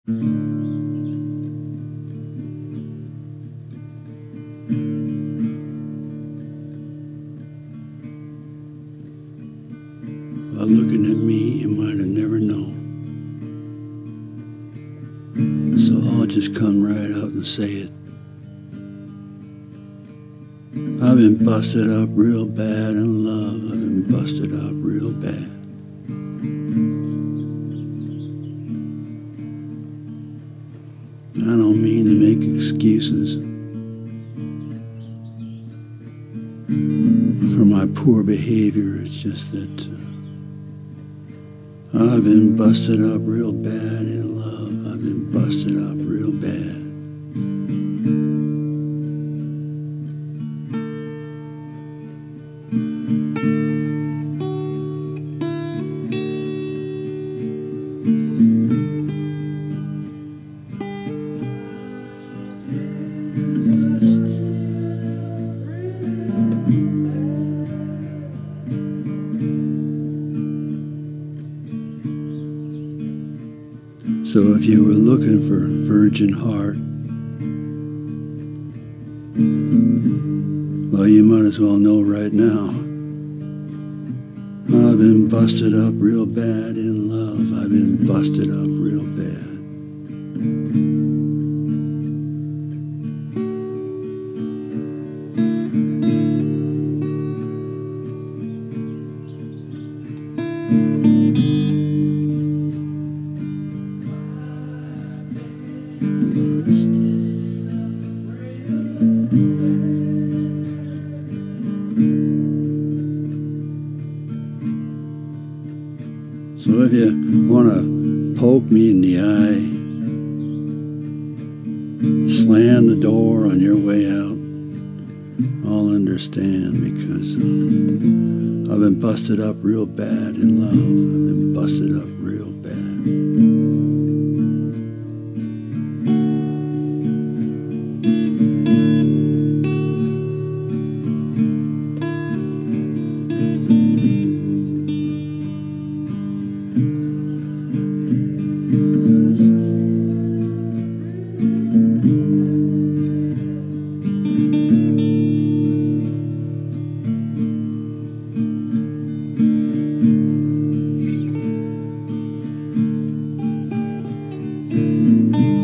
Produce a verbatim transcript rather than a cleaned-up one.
By looking at me, you might have never known. So I'll just come right out and say it. I've been busted up real bad in love. I've been busted up real bad. I don't mean to make excuses for my poor behavior. It's just that uh, I've been busted up real bad in love. I've been busted up real bad. So if you were looking for a virgin heart, well, you might as well know right now. I've been busted up real bad in love. I've been busted up real bad. So if you want to poke me in the eye, slam the door on your way out, I'll understand, because uh, I've been busted up real bad in love. I've been busted up real bad. Mm-hmm.